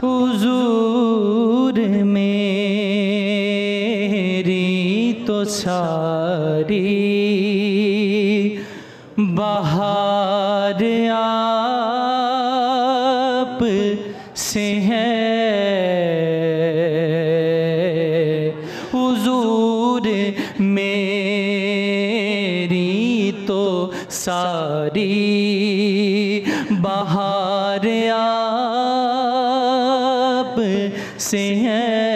हुजूर मेरी तो सारी बहार आप से है। हुजूर मेरी तो सारी बहार आप से है।